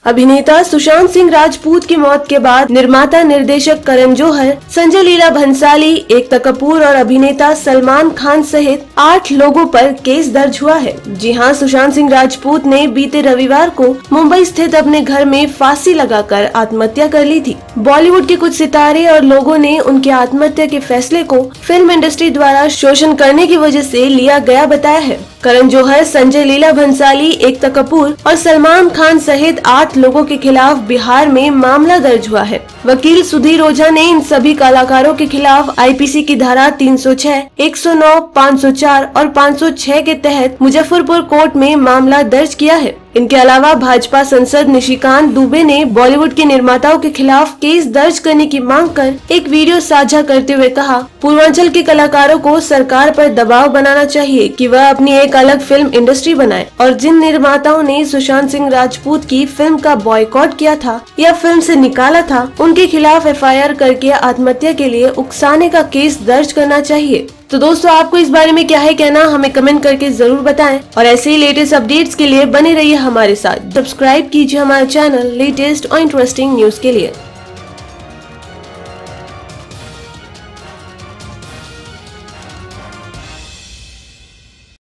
अभिनेता सुशांत सिंह राजपूत की मौत के बाद निर्माता निर्देशक करण जौहर, संजय लीला भंसाली, एकता कपूर और अभिनेता सलमान खान सहित 8 लोगों पर केस दर्ज हुआ है। जी हां, सुशांत सिंह राजपूत ने बीते रविवार को मुंबई स्थित अपने घर में फांसी लगाकर आत्महत्या कर ली थी। बॉलीवुड के कुछ सितारे और लोगों ने उनकी आत्महत्या के फैसले को फिल्म इंडस्ट्री द्वारा शोषण करने की वजह से लिया गया बताया है। करण जौहर, संजय लीला भंसाली, एकता कपूर और सलमान खान सहित 8 लोगों के खिलाफ बिहार में मामला दर्ज हुआ है। वकील सुधीर ओझा ने इन सभी कलाकारों के खिलाफ आईपीसी की धारा 306, 109, 504 और 506 के तहत मुजफ्फरपुर कोर्ट में मामला दर्ज किया है। इनके अलावा भाजपा सांसद निशिकांत दुबे ने बॉलीवुड के निर्माताओं के खिलाफ केस दर्ज करने की मांग कर एक वीडियो साझा करते हुए कहा, पूर्वांचल के कलाकारों को सरकार पर दबाव बनाना चाहिए कि वह अपनी एक अलग फिल्म इंडस्ट्री बनाए और जिन निर्माताओं ने सुशांत सिंह राजपूत की फिल्म का बॉयकॉट किया था या फिल्म से निकाला था, उनके खिलाफ एफआईआर करके आत्महत्या के लिए उकसाने का केस दर्ज करना चाहिए। तो दोस्तों, आपको इस बारे में क्या है कहना, हमें कमेंट करके जरूर बताएं और ऐसे ही लेटेस्ट अपडेट्स के लिए बने रहिए हमारे साथ। सब्सक्राइब कीजिए हमारा चैनल लेटेस्ट और इंटरेस्टिंग न्यूज के लिए।